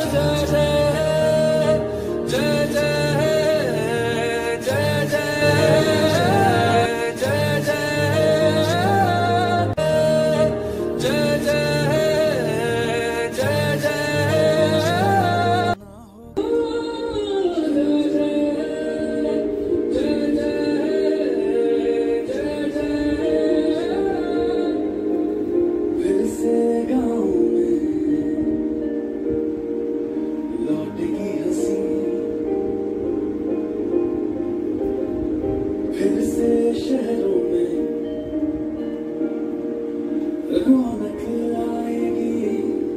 शहरों में रौनक आएगी,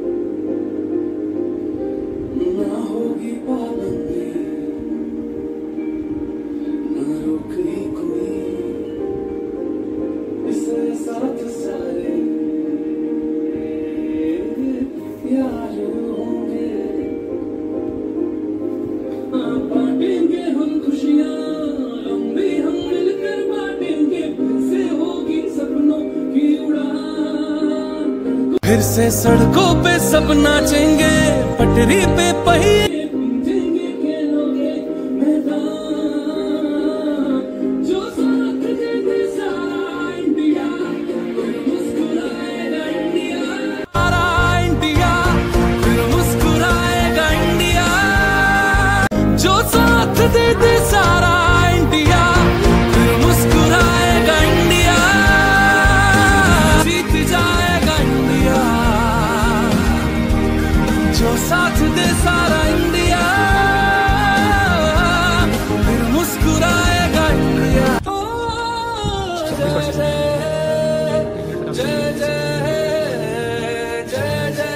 ना होगी पाबंदी, ना रोके कोई, इसे साथ सारे यार होंगे, बांटेंगे हम खुशियाँ, फिर से सड़कों पे सब नाचेंगे, पटरी पे पहिए गूंजेंगे, खेलों के मैदान, जो साथ दे दे सारा इंडिया, फिर मुस्कुराएगा इंडिया, सारा इंडिया, फिर मुस्कुराएगा इंडिया, जो साथ दे दे सारा इंडिया, फिर मुस्कुराएगा इंडिया, जीत जाएगा इंडिया, जो साथ दे सारा इंडिया, फिर मुस्कुराएगा इंडिया। जय जय जय जय जय जय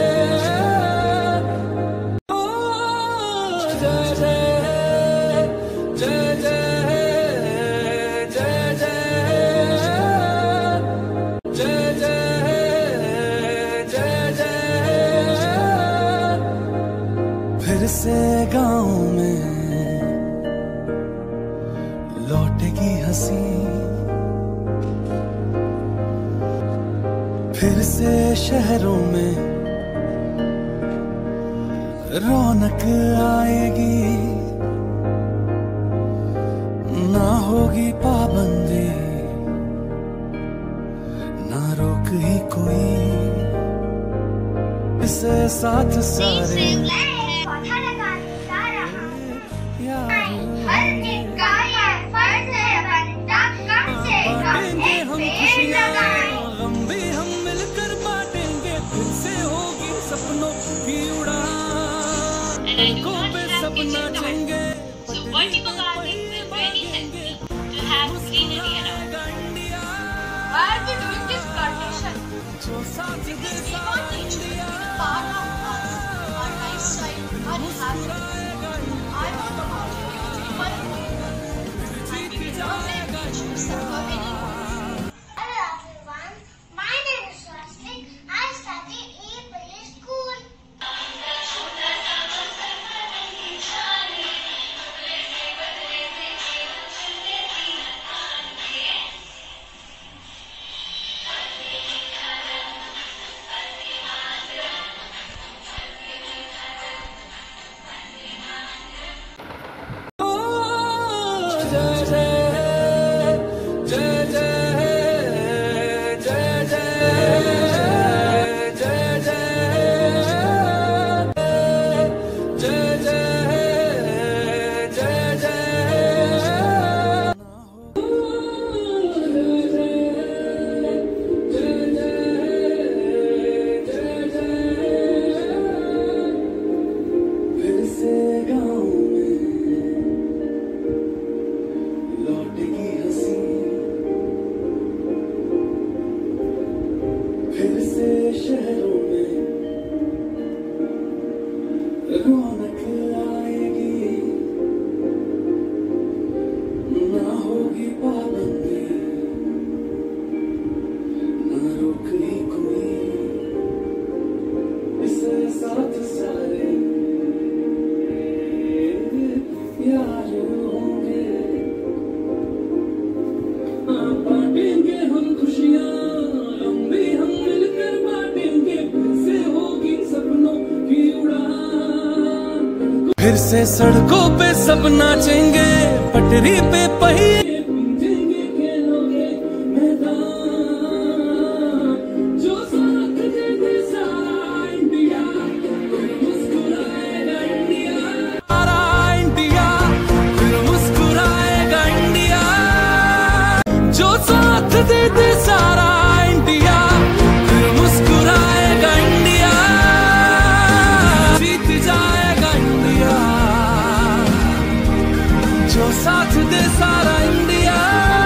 जय फिर से गाँव में लौटेगी हंसी, फिर से शहरों में रौनक आएगी, ना होगी पाबंदी, ना रोक ही कोई, इसे साथ सारे हम मिलकर बांटेंगे, फिर से होगी सपनों की उड़ान, पे सब नाचेंगे। So vertical gardening is very healthy to have greenery around. Why are we doing this plantation? Because we want nature to be part of our lifestyle, our habit. I want to contribute to my home. We will not let nature suffer anymore. Hello everyone, my name is Swastik. I study in Play School. फिर से शहरों में रौनक आएगी, ना होगी पाबंदी, ना रोक ही कोई, इसे साथ सारे यार होंगे, बांटेंगे हम खुशियाँ, हम मिलकर बांटेंगे, फिर से होगी सपनों की उड़ान। फिर से सड़कों पे सब नाचेंगे, पटरी पे पहिए दे दे सारा इंडिया, फिर मुस्कुराएगा इंडिया, जीत जाएगा इंडिया। जो साथ दे सारा इंडिया,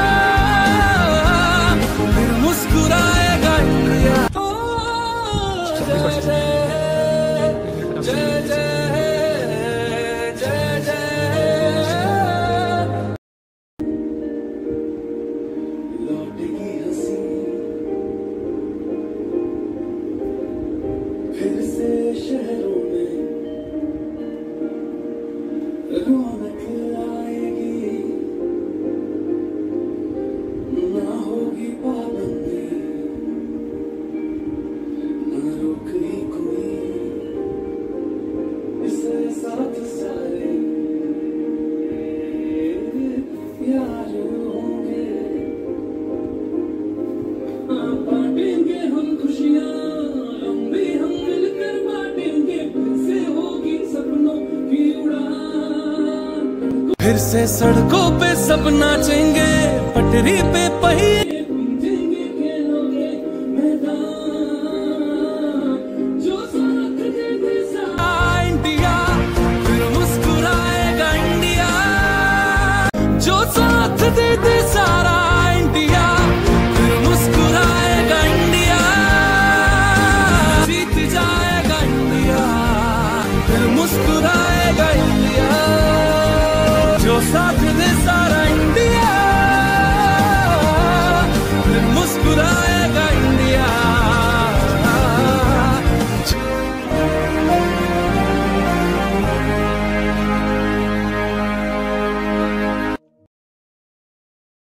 फिर मुस्कुराएगा इंडिया। जय जय जय जय जय जय। लौटेगी हंसी फिर से शहरों में, रौनक आएगी, ना होगी पाबंदी, ना रोकनी कोई, इसे साथ सारे यार होंगे। बांटेंगे हम खुशियाँ, लंबे हम मिलकर बांटेंगे, फिर से होगी सपनों की उड़ान। फिर से सड़कों पे सब नाचेंगे, पटरी पे पहिए भींजेंगे खेलों के मैदान। जो साथ दे दे सारा इंडिया, फिर मुस्कुराएगा इंडिया। जो साथ दे दे सारा इंडिया, फिर मुस्कुराएगा इंडिया, जीत जाएगा इंडिया, फिर मुस्कुरा